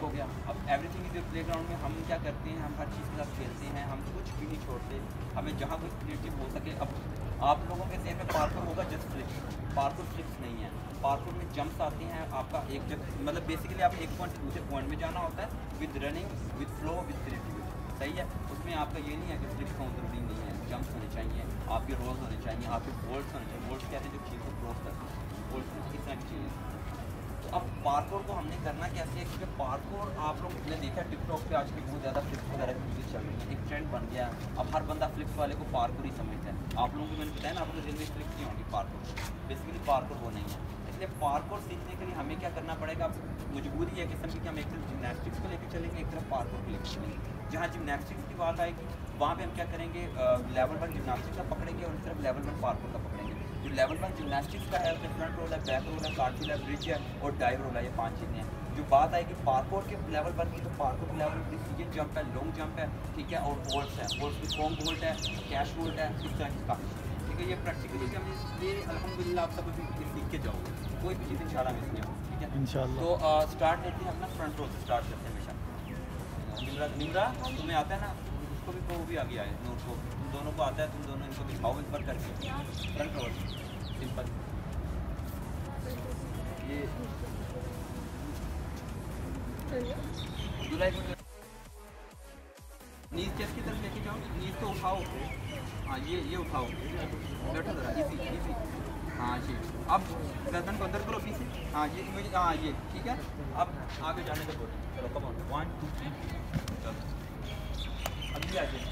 हो गया। अब एवरीथिंग इज प्ले ग्राउंड में हम क्या करते हैं, हम हर चीज़ के साथ खेलते हैं, हम कुछ भी नहीं छोड़ते, हमें जहाँ कोई क्रिएटिव हो सके। अब आप लोगों के सेम में पार्कोर होगा जस्ट फ्लिप्स, पार्कोर फ्लिप्स नहीं है। पार्कोर में जंप्स आते हैं, आपका एक जगह मतलब बेसिकली आप एक पॉइंट से दूसरे पॉइंट में जाना होता है with running, with flow, with creativity, सही है। उसमें आपका ये नहीं है कि फ्लिप्स होना ज़रूरी नहीं है, जंप्स होने चाहिए, आपके रोल्स होने चाहिए, आपके बोल्ट्स होने चाहिए। बोल्ट्स कहते हैं जो चीज़ को क्रॉस करते हैं, बोल्ट्स किस तरह की चीज़। तो अब पार्कोर को हमने करना कैसे है, क्योंकि पार्कोर आप लोग ने देखा टिकटॉक पे आजकल बहुत ज़्यादा फ्लिप्स वगैरह की वीडियो चल रही है, एक ट्रेंड बन गया। अब हर बंदा फ्लिप्स वाले को पार्कोर ही समझता है। आप लोगों को मैंने बताया ना, आप लोग रियल में फ्लिप्स नहीं होंगी, पार्कोर बेसिकली पार्कोर वो नहीं है। इसलिए पार्कोर सीखने के लिए हमें क्या करना पड़ेगा, अब मजबूरी है किस्म की कि हम एक तरफ जिमनास्टिक्स को लेकर चलेंगे, एक तरफ पार्कोर को लेकर चलेंगे। जहाँ जिमनास्टिक्स की बात आएगी वहाँ पे हम क्या करेंगे, लेवल 1 जिमनास्टिक्स का पकड़ेंगे और इस तरफ लेवल 1 पार्कोर का पकड़ेंगे। जो लेवल 1 जिमनास्टिक्स का है उसमें फ्रंट रोल है, बैक रोल है, कार्टविल है, ब्रिज है और डाइव रोल है, ये 5 चीज़ें हैं। जो बात आएगी पार्कोर के लेवल 1 की, तो पार्कोर के लेवल प्रिसीजन जंप है, लॉन्ग जंप है, ठीक है, और होल्ड्स है, होल्ड्स में कॉम होल्ड है, कैश होल्ड है, इस तरह की काफ़ी चीज़ें, ठीक है। ये प्रैक्टिकली हम ये अल्हम्दुलिल्लाह आप सब सीख के जाओगे, कोई भी चीज़ इंशाल्लाह मिस नहीं होगी, ठीक है इंशाल्लाह। तो स्टार्ट लेते हैं अपना फ्रंट रोल से स्टार्ट करते हैं हमेशा। निमरा तुम्हें आता है ना, उसको भी वो भी आ गया है, नोट को तुम दोनों को आता है, तुम दोनों इनको दिखाओ एक बार करके फ्रंट रोल सिंपल। ये नीज चेस्ट की तरफ लेके जाओ, नीज को उठाओ, हाँ ये उठाओ, बैठो जरा, इजी इजी, हाँ जी। अब गर्दन को अंदर करो पीछे, हाँ ये मुझे, हाँ ये ठीक है। अब आगे जाने का बोलो, चलो कम ऑन 1 2 3 चलो अभी आ जाइए।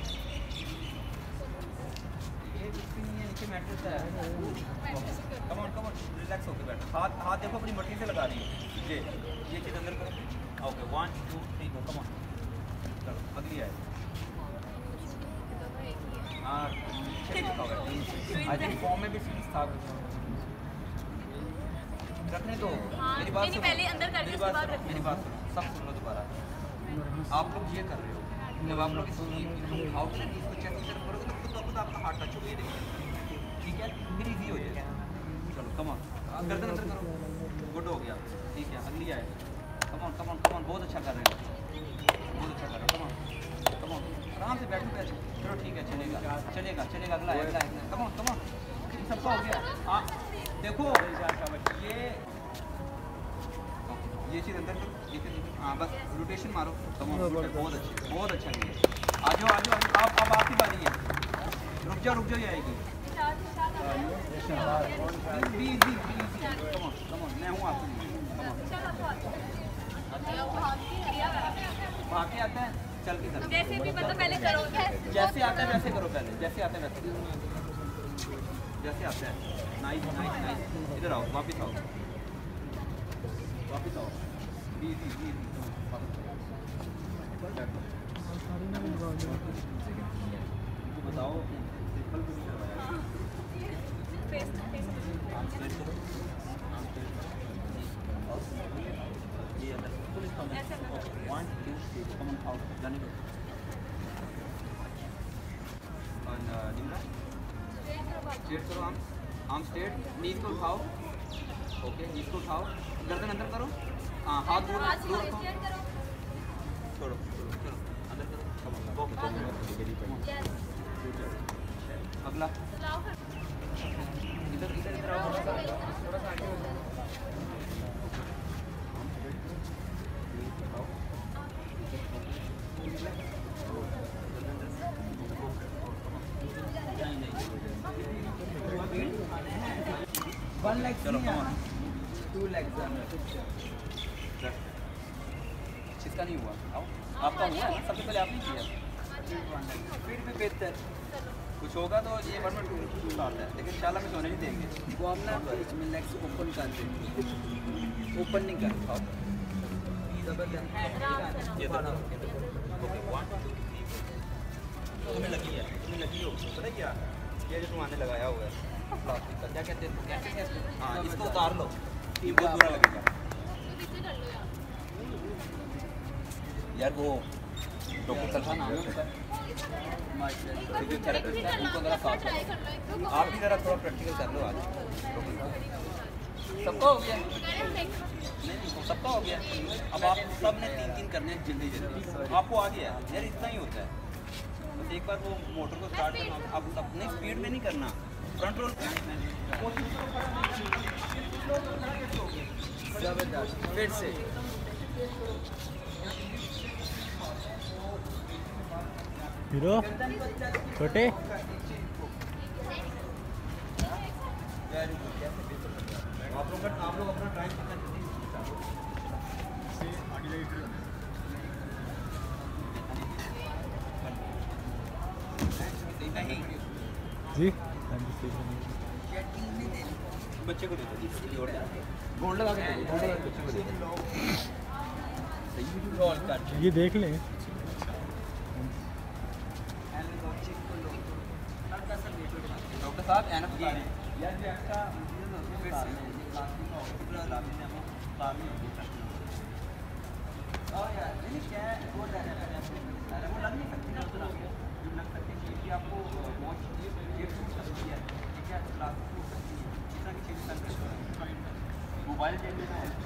ये कुछ भी नहीं है, नीचे मैट्रेस है, कम ऑन रिलैक्स होकर बैठो। हाथ देखो अपनी मट्टी से लगा रही है, ये चीज़ अंदर करो, ओके 1 2 3 गो, कम ऑन चलो अगली आए। हाँ आई थिंक फॉर्म में भी सीरीज था रखने दो। मेरी बात सुनो, मेरी बात सुनो, सब सुन लो दोबारा। आप लोग ये कर रहे हो, जब आप लोग इसको आउट से इसको चेक की तरफ करोगे तो खुद खुद आपका हाथ टच हो गया, ठीक है, फिर इजी हो जाएगा। चलो कम ऑन गर्दन अंदर करो, गुड हो गया, ठीक है अगली आए। कम ऑन बहुत अच्छा कर रहे हो, बहुत अच्छा कर रहे हो, कम ऑन आराम से बैठो बैठो, चलो ठीक है चलेगा अगला है, कम ऑन सबका हो गया। हाँ देखो ये चीज़ अंदर करो, ये चीज़ हाँ बस रोटेशन मारो, कम ऑन बहुत अच्छा किया। आ जाओ अब आपकी बारी है, रुक जाओ ये आएगी, कम ऑन मैं हूँ आपके भागे आता है, चल के करो जैसे भी मतलब पहले करो, जैसे आता है वैसे करो, पहले जैसे आता है नाइस इधर आओ, वापस आओ इजी बताओ सिंपल भी नहीं करवाया। ये अंदर पुलिस का 1 2 3 कम ऑन आउट जाने दो। और निम्रा स्ट्रेट करो, आर्म स्ट्रेट, नीज को उठाओ, ओके नीज को उठाओ, गर्दन अंदर करो, हाँ हाथ दूर रखो, छोड़ो चलो अंदर करो, अगला इधर आओ, थोड़ा सा आगे हो जाओ, चलो कम ऑन 2 लेग्स इसका नहीं हुआ, आओ आपका हुआ है, सबसे पहले आपने किया, फिर भी बेहतर कुछ होगा तो ये 1 में 2 आता है, लेकिन इंशाल्लाह में सोने नहीं देंगे। वो हम ना बीच में लेग्स ओपन कर देंगे, ओपन नहीं कर पाओ ये ओके 1 2 3 तुम्हें लगी हो पता क्या, ये जो तुम्हारे लगाया हुआ है प्लास्टिक का, क्या कहते हैं, हाँ इसको उतार लो, ये बहुत बुरा लगेगा यार। वो डॉक्टर सल्फा नाम है उनका, फिजियोथेरेपिस्ट है, उनको ज़रा साथ लो, आप भी ज़रा थोड़ा प्रैक्टिकल कर लो आज। सबको हो गया नहीं वो सबका हो गया। अब आप सब ने 3-3 करने हैं जल्दी जल्दी, आपको आ गया यार, इतना ही होता है। बस एक बार वो मोटर को स्टार्ट करना, अब अपने स्पीड में नहीं करना, फ्रंट रोल फिर से हीरो छोटे आप लोग अपना टाइम जी बच्चे को दे दो, गोल्ड लगा के गोल्ड लगा के बच्चे को दे दो। ये देख लें। डॉक्टर साहब एनफ यार जो एक्स्ट्रा मटेरियल होते हैं प्लास्टिक का पूरा लाने में हम तार में और यार नहीं क्या है वो अरे वो लग नहीं सकती ना, तो जो लग सकती है कि आपको वॉच ये टूट सकती है, ठीक है, प्लास्टिक टूट सकती है, इस तरह की चीज़ कर सकते हैं। मोबाइल चेंज लेना है,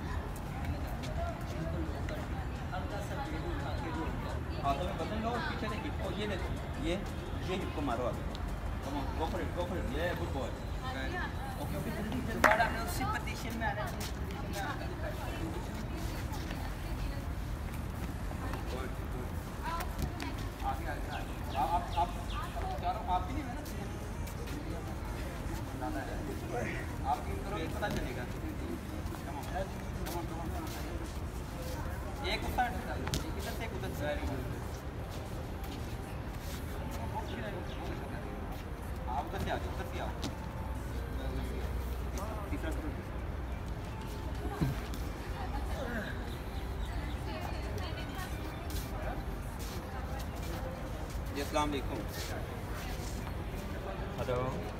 हाथों में बटन लो और पीछे से हिप को ये देखो, ये हिप को मारो आगे, गो फॉर इट, ये गुड बॉय। ओके ओके जल्दी जल्दी आपने उसी पोजीशन में आना है। आगे आगे आप चारों आप ही नहीं है ना, आपकी तरफ पता चलेगा। एक उधर से एक उधर से आप उधर से आ जाओ, उधर से आओ। तीसरा जी अस्सलाम वालेकुम। हेलो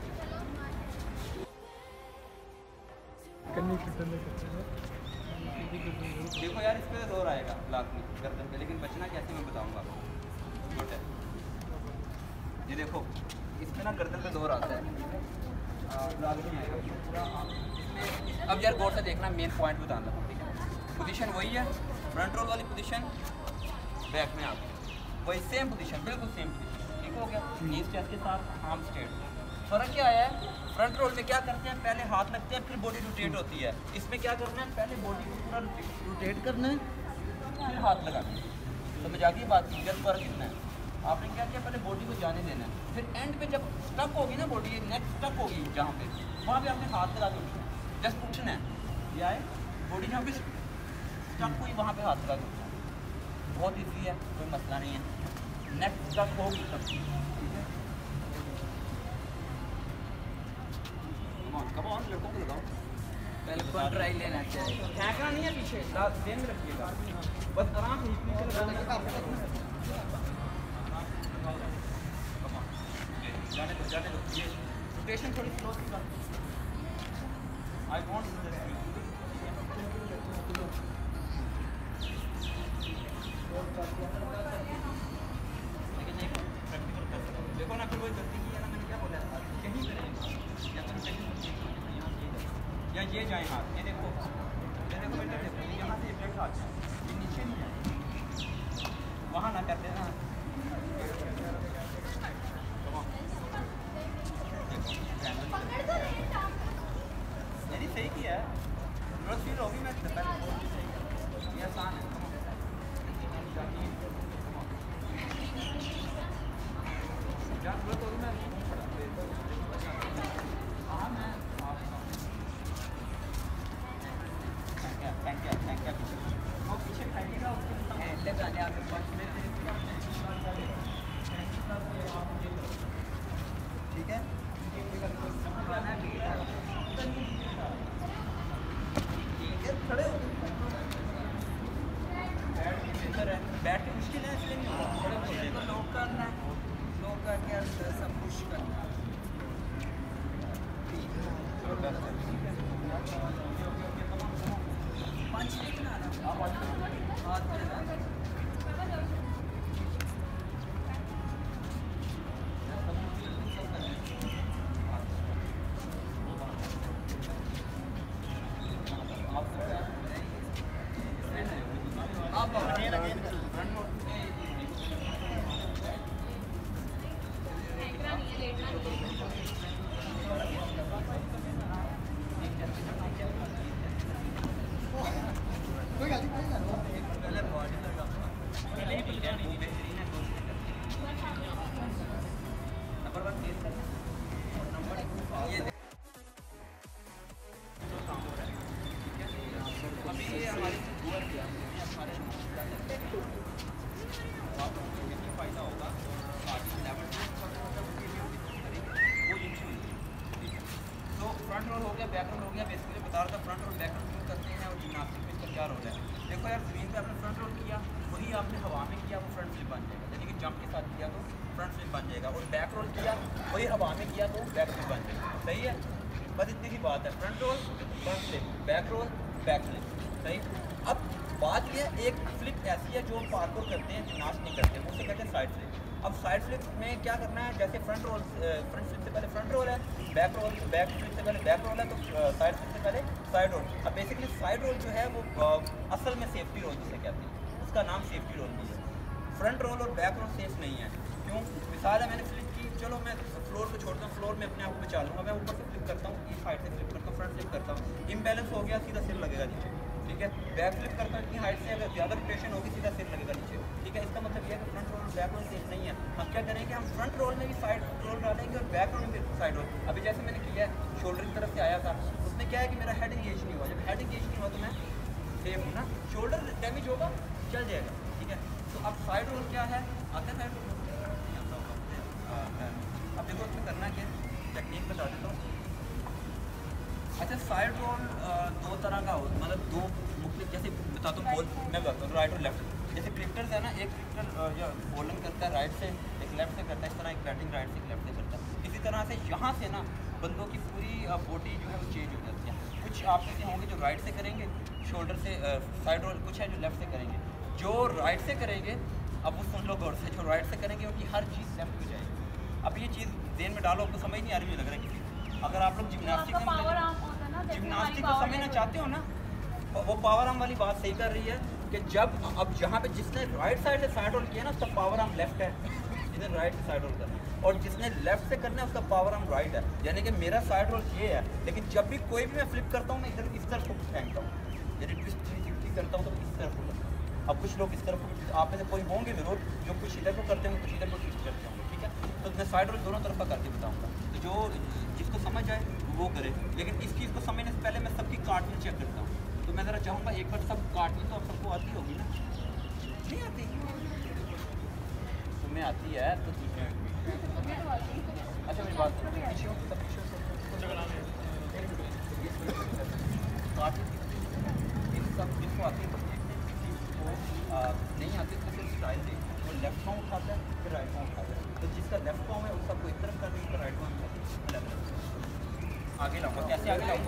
देखो यार इस पे जोर आएगा लाख में गर्दन पे, लेकिन बचना कैसे मैं बताऊंगा आपको। गुड है ये देखो इसमें ना गर्दन पे जोर आता है, लाख नहीं आएगा पूरा। अब यार गौर से देखना, मेन पॉइंट बताना, ठीक है। पोजीशन वही है, फ्रंट रोल वाली पोजीशन, बैक में आप वही सेम पोजीशन, बिल्कुल सेम पोजीशन, ठीक हो गया। नीज चेस्ट के साथ आर्म स्ट्रेट। फ़र्क क्या आया है, फ्रंट रोल में क्या करते हैं, पहले हाथ लगते हैं फिर बॉडी रोटेट होती है। इसमें क्या करना है, पहले बॉडी को पूरा रोटेट करना है फिर हाथ लगाना है। समझ आ गई बात की, जब फ़र्क इतना है। आपने क्या किया, पहले बॉडी को जाने देना है, फिर एंड पे जब स्टक होगी ना बॉडी, नेक स्टक होगी जहाँ पे, वहाँ पे आपने हाथ लगा के उठना है, जस्ट उठना है। ये आए बॉडी जहाँ पे स्टक हुई वहाँ पे हाथ लगा के उठना है। बहुत ईजी है, कोई मसला नहीं है। नेक स्टक होगी तब, ठीक है। कब ऑन लड़कों को लगाओ, पहले फुल ट्राई लेना चाहिए, फेंकना नहीं है पीछे, सेम रखिएगा, बस आराम से नीचे जाने दो। ये रोटेशन थोड़ी स्लो सी कर, आई वांट देखो ना, फिर वही गलती की है ना, मैंने क्या बोला था, यहीं करें या फिर या ये जाए हाथ, ये देखो बेटा देखो, यहाँ से इफेक्ट आता है, ये नीचे नहीं है, वहाँ ना करते ना। नहीं सही किया है, जरूरत फील होगी, मैं ये आसान है। जहाँ जरूरत होगी मैं वो पीछे खाइएगा, उसके लगाने आपके पास में, ठीक है। खड़े हो बैठ के मुश्किल है, इसलिए नहीं होगा, खड़े हो जाएगा। लोग करना है, लोग करके सब कुछ करना है। पंच देखना हाथ में लगाना। फ्रंट रोल हो गया, बैक रोल हो गया। बेसिकली बता रहा था फ्रंट रोल बैक रोल क्यों करते हैं और जिम्नास्टिक में इसका क्या रोल है। देखो यार, ज़मीन पे आपने फ्रंट रोल किया, वही आपने हवा में किया वो फ्रंट फ्लिप बन जाएगा, यानी कि जंप के साथ किया तो फ्रंट फ्लिप बन जाएगा। और बैक रोल किया, वही हवा में किया तो बैक फ्लिप बन जाएगा। सही है, बस इतनी सी बात है। Front roll front flip, back roll back flip. सही। अब बात यह एक फ्लिप ऐसी है जो पार्कोर करते हैं, जिम्नास्ट नहीं करते, उसे कहते हैं साइड फ्लिप। अब साइड फ्लिप में क्या करना है, जैसे फ्रंट रोल, फ्रंट फ्लिप से पहले फ्रंट रोल है, बैक रोल, बैक फ्लिप से पहले बैक रोल है, तो साइड फ्लिप से पहले साइड रोल। अब बेसिकली साइड रोल जो है वो असल में सेफ्टी रोल जिसे कहते हैं, उसका नाम सेफ्टी रोल भी है। फ्रंट रोल और बैक रोल सेफ नहीं है। क्यों? मिसाल है, मैंने फ्लिप की, चलो मैं फ्लोर पे छोड़ता हूँ, फ्लोर में अपने आप को बचा लूँगा, मैं ऊपर से फ्लिप करता हूँ, इस साइड से फ्लिप करता हूँ, फ्रंट फ्लिप करता हूँ, इम्बैलेंस हो गया, सीधा सिर लगेगा नीचे। ठीक है। बैक फ्लिप करता हूँ, इतनी हाइट से अगर ज़्यादा रोटेशन होगी, सीधा सिर लगेगा नीचे। ठीक है। इसका मतलब यह है कि फ्रंट रोल और बैक रोल सेफ नहीं है। हम क्या करेंगे, हम फ्रंट रोल में भी साइड रोल डालेंगे और बैक रोल में भी साइड रोल। अभी जैसे मैंने किया है, शोल्डर की तरफ से आया था, उसमें क्या है कि मेरा हेड इंगेज नहीं हुआ। जब हेड इंगेज नहीं हुआ तो मैं सेफ हूँ ना, शोल्डर डैमेज होगा चल जाएगा। ठीक है। तो अब साइड रोल क्या है, आते हैं साइड रोल। अब देखो उसमें करना क्या, टेक्निक बता देता हूँ। अच्छा, साइड रोल दो तरह का हो, मतलब दो मुख्तलिफ, जैसे बताता हूँ बोल, मैं बताता हूँ राइट और लेफ्ट। जैसे क्रिकेटर्स है ना, एक क्रिकेटर या बॉलिंग करता है राइट से, एक लेफ्ट से करता है, इस तरह एक बैटिंग राइट से एक लेफ्ट से करता है। इसी तरह से यहाँ से ना बंदों की पूरी बॉडी जो है वो चेंज हो जाती है। कुछ आप ऐसे होंगे जो राइट से करेंगे शोल्डर से साइड रोल, कुछ है जो लेफ्ट से करेंगे। जो राइट से करेंगे, अब वो सुन लो गौर से, जो राइट से करेंगे उनकी हर चीज़ लेफ्ट में जाएगी। अब ये चीज़ ज़हन में डालो, आपको समझ नहीं आ रही मुझे लग रहा है किसी। अगर आप लोग जिम्नास्टिक जिम्नास्टिक को समझना चाहते हो ना, वो पावर आर्म वाली बात सही कर रही है कि जब अब जहाँ पे जिसने राइट साइड से साइड रोल किया ना, उसका पावर आर्म लेफ्ट है, जिसने राइट से साइड रोल करना है, और जिसने लेफ्ट से करना है उसका पावर आर्म राइट है। यानी कि मेरा साइड रोल ये है, लेकिन जब भी कोई भी मैं फ्लिप करता हूँ, मैं इधर इस तरफ को फेंकता हूँ, यानी ट्विस्ट 360 करता हूँ तो इस तरफ को करता हूँ। अब कुछ लोग इस तरफ को, आप में से कोई होंगे जरूर जो कुछ इधर को करते होंगे, कुछ इधर को ट्विस्ट करते होंगे। ठीक है। तो मैं साइड रोल दोनों तरफ का करके बताऊँगा, तो जो जिसको समझ आए वो करे। लेकिन इस चीज़ को समझने से पहले मैं सबकी कार्टून चेक करता हूँ। तो मैं ज़रा चाहूँगा एक बार सब कार्टून तो आप सबको आती होगी ना, नहीं आती? तुम्हें आती है तो अच्छा मेरी बात कार्टून सब जिसको आती है नहीं आती तो फिर स्टाइल दे, वो लेफ्ट पाँव उठाता है फिर राइट पाँव उठाता है। तो जिसका लेफ्ट पाँव है उस सबको एक तरफ कर देंगे, तो राइट पाँव आगे लाऊंगा। कैसे आगे लाऊंगा?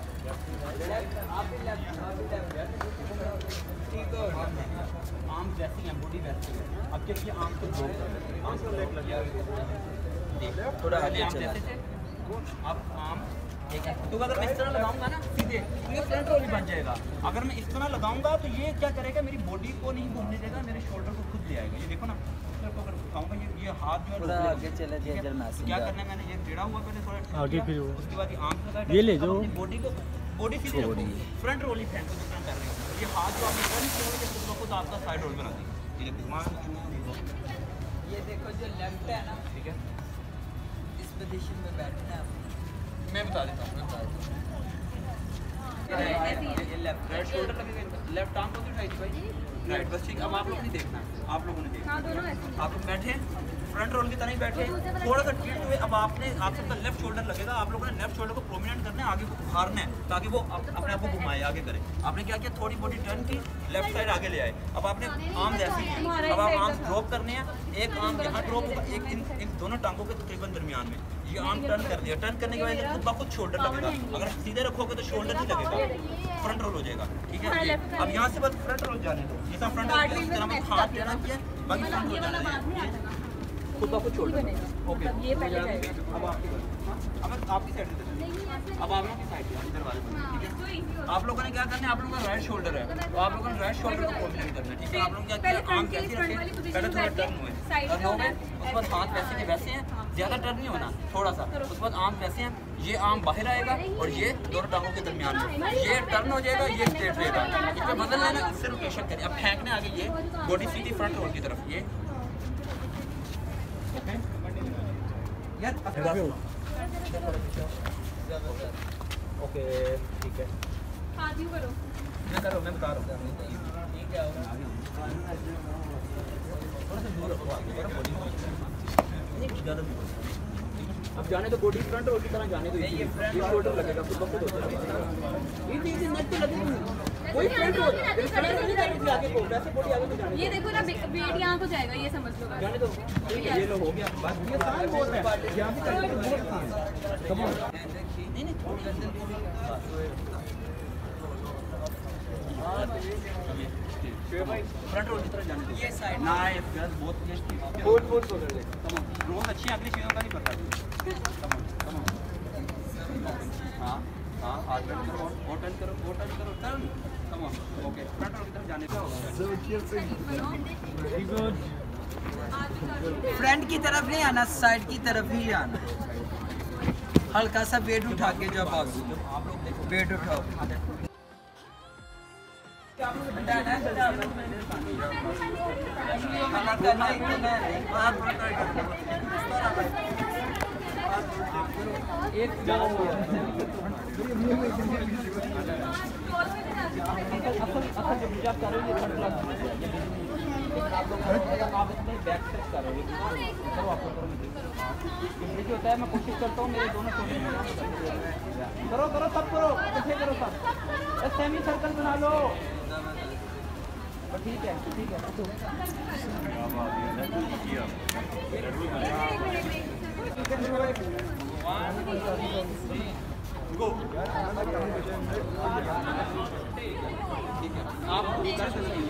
आर्म वैसे हैं, बॉडी वैसे है। अब क्या किया, आर्म को ड्रॉप कर, आर्म को लेग लगा थोड़ा आगे चला, अब आर्म ठीक है। तो अगर मैं इस तरह लगाऊंगा ना सीधे, तो ये फ्रंट रोल ही बन जाएगा। अगर मैं इस तरह लगाऊंगा तो ये क्या करेगा, मेरी बॉडी को नहीं घूमने देगा, मेरे शोल्डर को खुद ले आएगा। ये देखो ना, अगर उठाऊंगा ये हाथ जो है आगे चला जाए, इधर मैसेज क्या करना है, मैंने ये टेढ़ा हुआ पहले थोड़ा आगे, फिर उसके बाद ये आर्म लगा, ये ले जाओ, बॉडी को बॉडी सीधी रखो, फ्रंट रोल ही फ्रंट को जितना कर रहे हो। ये हाथ जो आपने टर्न किया है खुद को आपका साइड रोल बना देगा। ये देखो जो लेफ्ट है ना, ठीक है, इस पोजीशन में बैठना है। मैं बता देता हूँ, ये लेफ्ट राइट शोल्डर लगेगा, लेफ्ट आर्म को उठाई थी भाई, राइट। बस ठीक। अब आप लोगों ने देखना, आप लोगों ने देखना, आप लोग बैठे फ्रंट रोल की तरह ही बैठे, थोड़ा सा टिल्ट हुए। अब आपने आप सबका लेफ्ट शोल्डर लगेगा, आप लोगों ने लेफ्ट शोल्डर को प्रोमिनेंट करना है, आगे को उखाड़ना है ताकि वो अपने आप को घुमाए, आगे करे। आपने क्या किया, थोड़ी बॉडी टर्न की, लेफ्ट साइड आगे ले आए। अब आपने आर्म ऐसे ही है, अब आप आर्म ड्रॉप करने हैं, एक आर्म यहाँ ड्रॉप होगा, एक इन दोनों टांगों के तकरीबन दरमियान में। ये आर्म टर्न कर दिया, टर्न करने के बाद खुद ब खुद शोल्डर लगेगा। अगर सीधे रखोगे तो शोल्डर नहीं लगेगा, फ्रंट रोल हो जाएगा। ठीक है। अब यहाँ से बस फ्रंट रोल जाने दो, जैसा फ्रंट रोल इस तरह में हाथ लेना किया, बाकी फ्रंट रोल जाना खुद ब खुद शोल्डर। ओके, ये पहले अब आपकी, अब आपकी साइड से अब आप लोगों की साइड है इधर वाले बंदे, ठीक है। आप लोगों ने क्या करना है, आप लोगों का राइट शोल्डर है तो आप लोगों ने राइट शोल्डर को कोऑर्डिनेट करना है, ठीक है। आप लोग क्या किया, आर्म कैसे रखे, पहले थोड़ा टर्न हुए, टर्न हो गए, उसके बाद हाथ वैसे के वैसे हैं, ज़्यादा टर्न नहीं होना, थोड़ा सा। उसके बाद आर्म वैसे हैं, ये आर्म बाहर आएगा और ये दोनों टांगों के दरमियान में, ये टर्न हो जाएगा, ये स्ट्रेट रहेगा। इसमें बदल लेना, इससे रोटेशन करें। अब फेंकने आगे ये बॉडी सीधी फ्रंट रोल की तरफ, ये यार ओके, ठीक है। हाथ यूं करो, मैं कर रहा हूँ, मैं बता रहा हूँ। ठीक है, थोड़ा सा दूर रखो आगे, ज़्यादा दूर। अब जाने तो बॉडी फ्रंट रोल की तरह जाने दो, ये शोल्डर लगेगा, फिर बखूद होता है। ये नेक तो लगेगी नहीं, कोई फ्रंट रोल नहीं जाने थी आगे को, वैसे बॉडी आगे को जाने। ये देखो ना वेट यहाँ को जाएगा, ये समझ लो। जाने दो, ठीक है, ये लो हो गया बस। ये सारे बोल रहे हैं यहाँ पे करके बहुत कम ऑन। नहीं नहीं थोड़ी फ्रंट रोल की तरह जाने दो, ये साइड ना है बहुत फोन फोन को कर दे। रोज अच्छी अगली चीज़ों का नहीं पता। हाँ हाँ, हाथ टर्न करो, वो टर्न करो, वो टर्न करो, turn come on. Okay, front roll की तरफ जाने का होगा। फ्रंट की तरफ नहीं आना, साइड की तरफ ही आना। हल्का सा वेट उठा के जब आप लोग देखो, वेट उठाओ। एक होता है, मैं कोशिश करता हूँ मेरे दोनों करो करो सब करो, इकट्ठे करो सब, सेमी सर्कल बना लो। ठीक है ठीक है। गो आप लेटो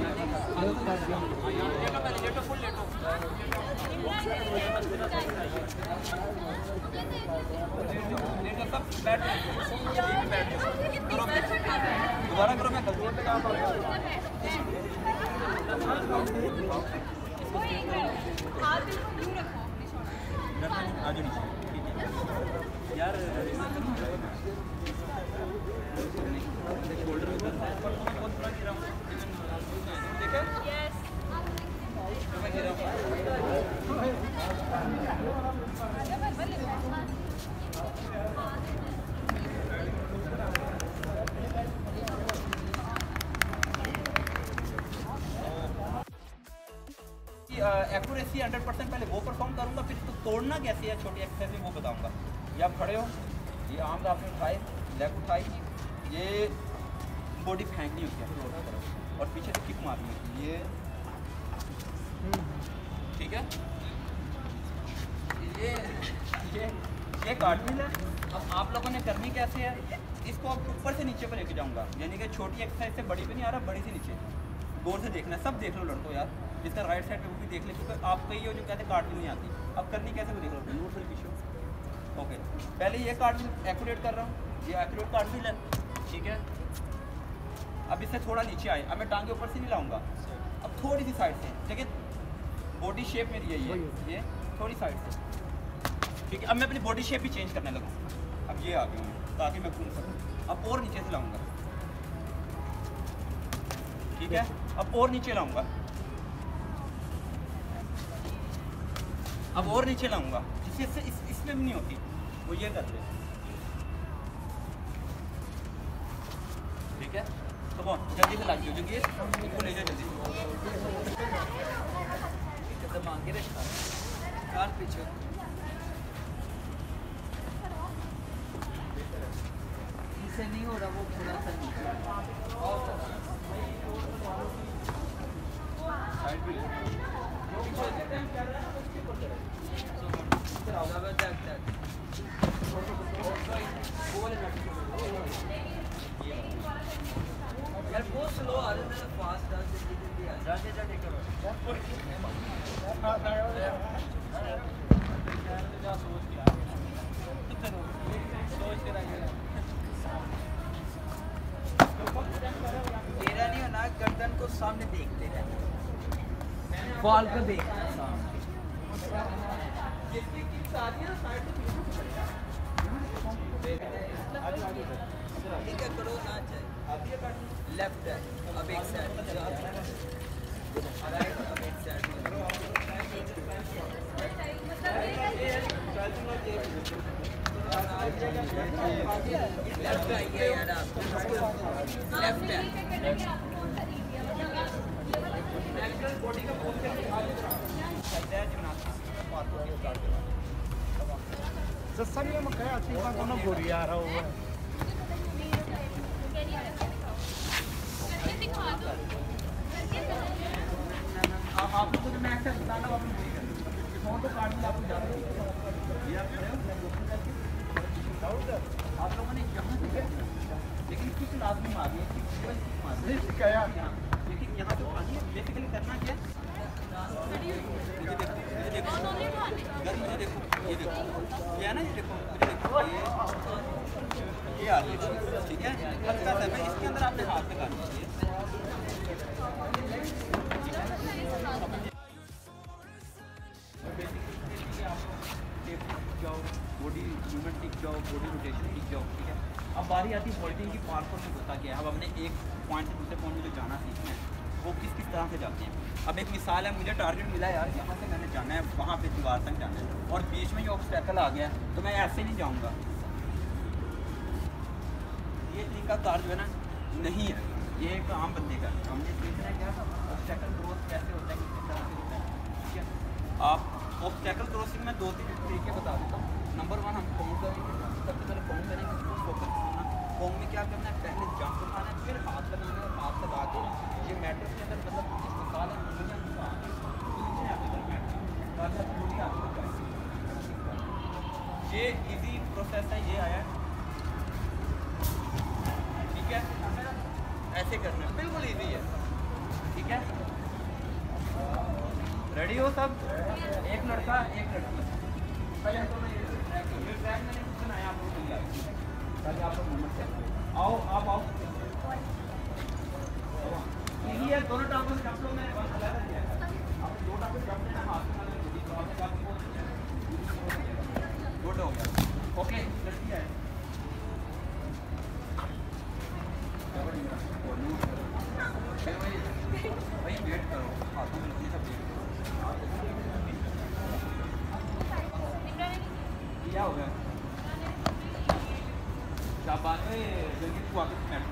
पहले, लेटो फुल लेटो। लेटो सब बैठ करो, दोबारा करो, मैं गलती पे काम कर रहा हूँ। आज नीचे यार शोल्डर में दर्द है, पर मैं बहुत बुरा गिरा हूँ, ठीक है। मैं गिरा हूँ। एक्यूरेसी 100% पहले वो परफॉर्म करूँगा, फिर तो तोड़ना कैसे है छोटी एक्सरसाइज में वो बताऊँगा। ये आप खड़े हो, ये आर्म आपने उठाए, लेग उठाई, ये बॉडी फेंकनी होती है और पीछे से किक मारनी होती है, ये ठीक है। ये कार्टविल है। अब आप लोगों ने करनी कैसे है, इसको आप ऊपर से नीचे पर लेके जाऊँगा, यानी कि छोटी एक्सरसाइज से बड़ी पे नहीं आ रहा, बड़ी से नीचे। गौर से देखना, सब देख लो लड़को यार, जिसका राइट साइड पे वो भी देख ले, क्योंकि आप कई हो जो कहते हैं कार्टविल नहीं आती। अब करनी कैसे वो देख लो, नोट फिर पीछे। ओके, पहले ये कार्टविल एक्यूरेट कर रहा हूँ, ये एक्यूरेट कार्टविल है, ठीक है। अब इससे थोड़ा नीचे आए, अब मैं टांगे ऊपर से नहीं लाऊंगा, अब थोड़ी सी साइड से, देखिए बॉडी शेप मेरी यही है, ये थोड़ी साइड से, ठीक है। अब मैं अपनी बॉडी शेप भी चेंज करने लगूँ, अब ये आ गई मैं, ताकि मैं घूम सकूँ। अब और नीचे से लाऊंगा, ठीक है। अब और नीचे लाऊंगा, अब और नीचे लाऊंगा, जिससे इसमें भी नहीं होती, वो ये कर दे, ठीक है। तो बहुत जल्दी से लाइए, जल्दी इसको ले जाओ जल्दी। मांगे रे कार पीछे इसे नहीं हो रहा, वो थोड़ा सा यार बहुत स्लो आ रहा है, फास्ट आ जाके जाके करो। सोच के सामने देखते रहना, बॉल को देखना सामने। ठीक है, करो ना चाहिए। लेफ्ट है, अब एक साइड राइट, अब एक साइड लेफ्ट आइए यार आप, लेफ्ट है। सत्संग में क्या अच्छी बात होना गोरी आ रहा हुआ है। आप लोगों को मैं एक्सेस बताना वापस नहीं कर फोन तो कार्ड में आपको जाना ये आप खड़े हो आप लोगों ने यहाँ से किया लेकिन किस लाजमी मार दिया लेकिन यहाँ तो आनी है बेसिकली करना क्या मुझे देखो मुझे देखो ये देखो ये है ना ये देखो मुझे देखो ये आ रही है ठीक है हल्का सा मैं इसके अंदर आपने हाथ लगा दीजिए बॉडी मूवमेंट टिक जाओ बॉडी रोटेशन टिक जाओ ठीक है अब बारी आती है होल्डिंग की पार्कों में होता क्या है अब हमने एक पॉइंट से दूसरे पॉइंट में जो जाना सीखना है वो किस किस तरह से जाते हैं अब एक मिसाल है मुझे टारगेट मिला यार यहाँ से मैंने जाना है वहाँ पे दीवार तक जाना है और बीच में ये ऑब्स्टैकल आ गया तो मैं ऐसे नहीं जाऊँगा ये तरीका कार जो है ना नहीं है ये एक आम बंदे का हमने सीखना है क्या ऑब्स्टैकल क्रॉस कैसे होता है किस तरह से होता है ठीक है आप ऑब्स्टैकल क्रॉसिंग में 2-3 तरीके बता देता हूँ नंबर 1 हम कॉम करेंगे सबसे पहले कॉम करेंगे उसको फोकस करना कॉम में क्या करना है पहले जंप उठाना है फिर हाथ लगाना है हाथ लगा के ये मैट्रिक्स के अंदर मतलब इस मिसाल है ये इजी प्रोसेस है ये आया ठीक है ऐसे करना है बिल्कुल इजी है ठीक है रेडी हो सब एक लड़का एक लड़की पहले तो मैं ये ट्रैक मैंने कुछ बनाया आप लोग दिया ताकि आप लोग मूवमेंट करें आओ आप आओ यही है दोनों टांगों से जंप लो मैंने वन अलग दिया आप दो टांगों से जंप लेना हाथ में लगे तो आपने कहा गुड हो गया ओके लड़की है भाई वेट करो हाथों में लगी सब क्या हो गया शाबाश जल्दी तू आके बैठ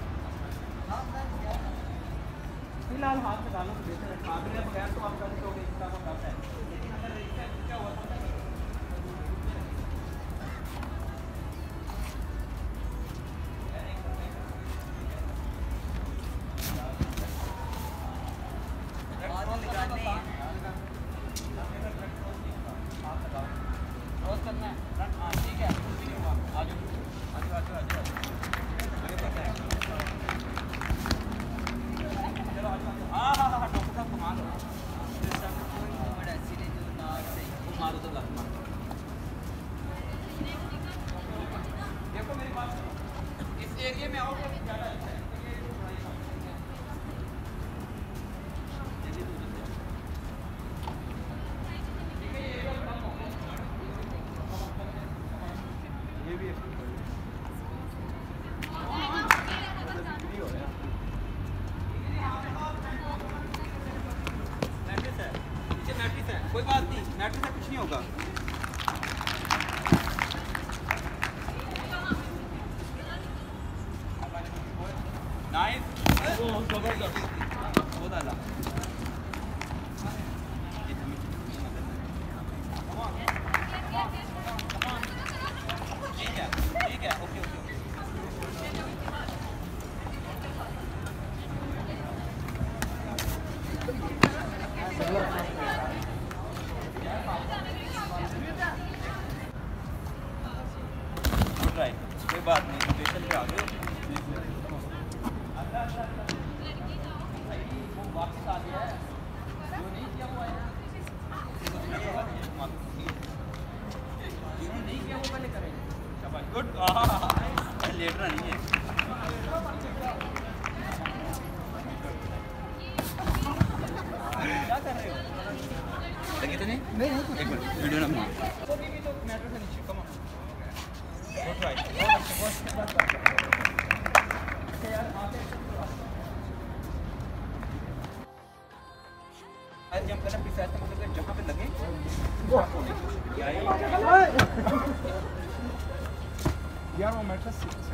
फिलहाल हाथ में डालो तो बेहतर है आगे बगैर तो आप कर दोगे इसका तो करता है लेकिन अगर इसका क्या हुआ था एरिया में आओ ज़्यादा अच्छा है ये भी मैट्रिक्स है नीचे मैट्रिक्स है कोई बात नहीं मैट्रिक्स से कुछ नहीं होगा नाइस जबरदस्त बहुत आला ठीक है ओके ओके गुड राइट कोई बात नहीं स्टेशन पे आ गए वापस आ गया है जो नहीं किया हुआ है जो नहीं किया वो पहले करेंगे शाबाश गुड लेट रहा नहीं है नहीं एक मिनट वीडियो ना बना मेट्रो से नीचे कम ऑन जंप करना प्लीज ऐसा मतलब जहाँ पे लगे यार वो मैट्रेस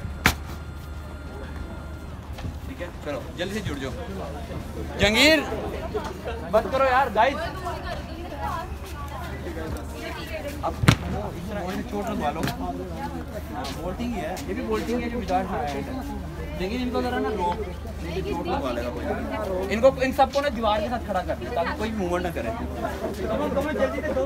ठीक है चलो जल्दी से जुड़ जाओ जंगीर बंद करो यार गाइस अब इस तरह चोट लगवा लो बोल्टिंग ही है ये भी बोल्टिंग है जो विदाउट हैंड लेकिन इनको जरा ना रोक चोट लगवा लेगा कोई इनको इन सबको ना दीवार के साथ खड़ा कर दो ताकि कोई मूवमेंट ना करे जल्दी से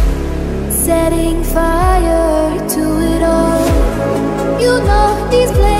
'Cause